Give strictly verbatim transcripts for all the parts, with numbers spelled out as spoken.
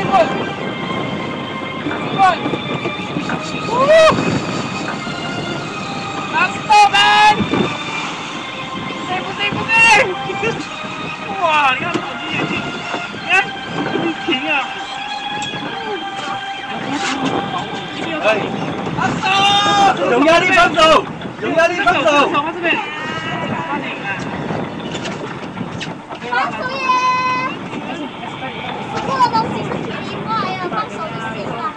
Last stop, man! 对不对？不对？哇，你看手机眼睛，你看，你停啊！哎，放手！有压力放手，有压力放手。放手，放这边。放你啊！ 放手耶！所有的东西是便宜化呀，放手就行了。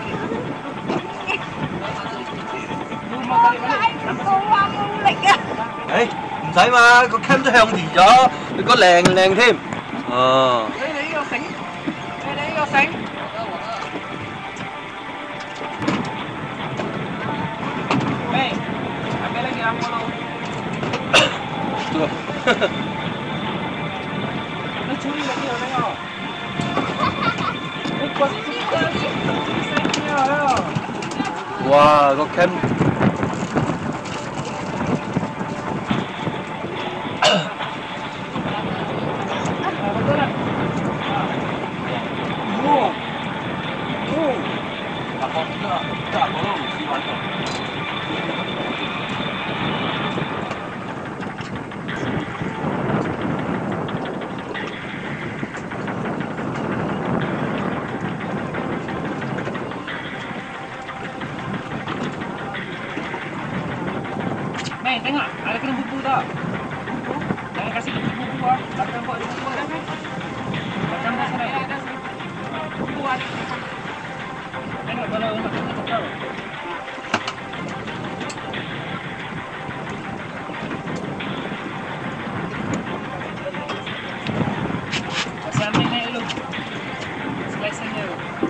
好大個啊，冇力啊！ 誒，唔使嘛，個 cam 都向前咗，你個靚靚添。哦。 你哋呢個繩，你哋呢個繩。喂，係咪你嘅我咯？你處理嗰啲有咩啊？你關啲聲啊！ 哇，個 cam。 Nih, tengok, ada kena buku tak? Buku? Jangan kasih buku-buku ah. Belakang buat buku ada kan? Belakang dah sana. Ada buku ada. Tengok kalau nak kena cakap. Sampai naik dulu. Selesainya.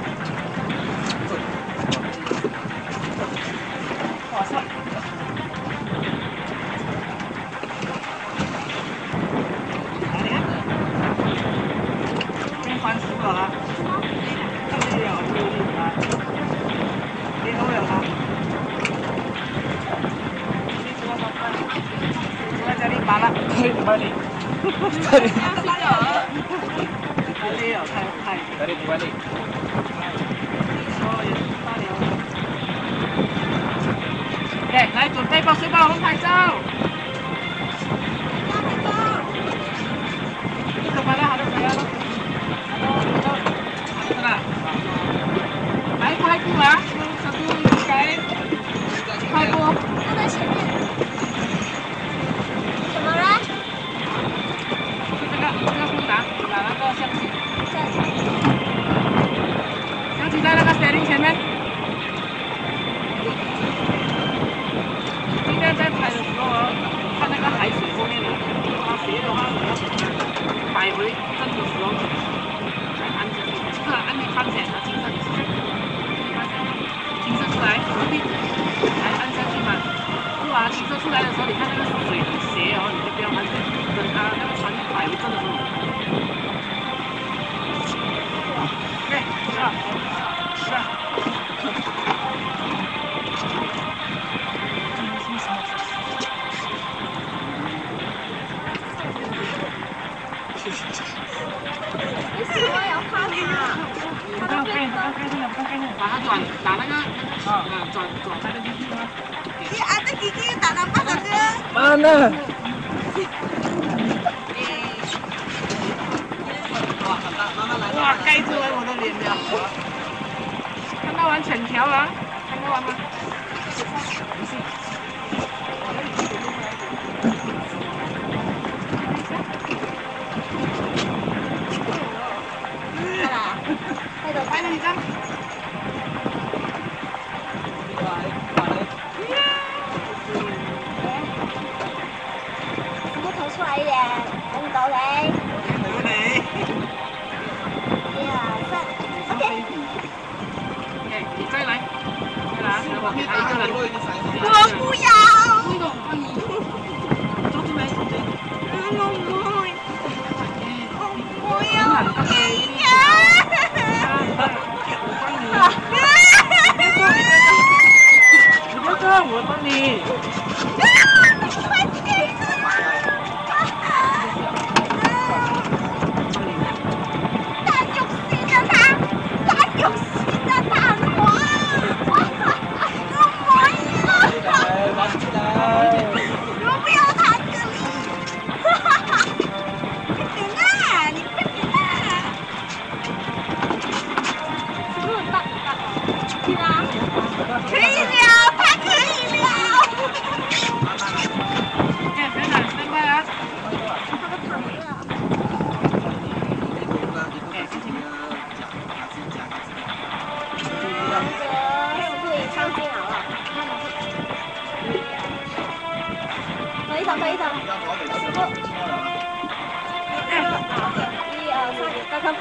Wah, asap. Balik. Balik. Balik. Tarik balik. OK， 来准备抱水包，我们拍照。这个拍了好多谁啊？好的，来快步啊！小猪改，快步。 他在前面。什么了？ 这个这个不拿，拿那个相机。相机在那个 steering 前面。今天在拍的时候啊，看那个海水后面的，它斜的话，摆回正的时候才按下去，这个按你看起来它金色，金色出来，不必才按下去嘛。如果它金色出来的时候，你看那个水很斜哦，你就不要按，等它那个船摆回正的时候。对，是吧？是吧？ 你喜欢要看啊？ 不要盖，不要盖那个，不要盖那个，把它转，打那个，啊，转转那个进去吗？ 你按那几个打到八个哥。 妈呢？ 哇，盖出来我的脸了！看到完整条了，看到完吗？不是。拍了一张。 我头出来一点，等唔到你。 等你。 一二三 ，OK。 OK，你再来，再来，我给他一个人。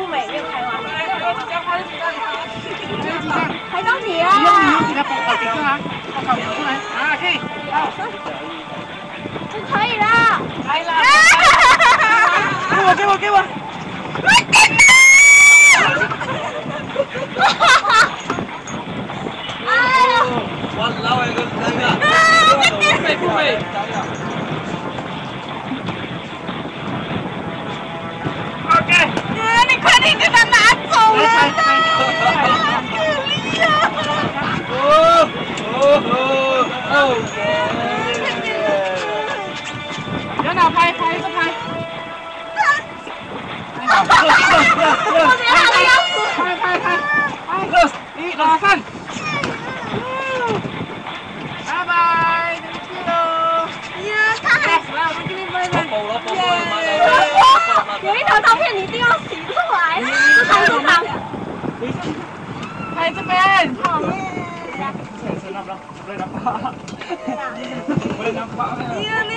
们也没有开完。 还到你啊！ 你用你用你的宝宝给出来，宝宝出来啊，可以，好， 就可以了。 来了，给我给我给我。 我真的！哎呀！ 我老一个那个， 不会不会。OK。 你快点给他拿走了！ 来来来。 可怜啊！ 哦哦哦！ 有哪拍拍一个拍。 我连他都要死！ 拍拍拍！二一二三。拜拜，对不起喽。 呀，他还来，我们给你拍拍。 报了报了， 有一条照片你一定要洗出来，这场这场。 拍这边。好耶！不是很深，那不让，不能拿把，不能拿把。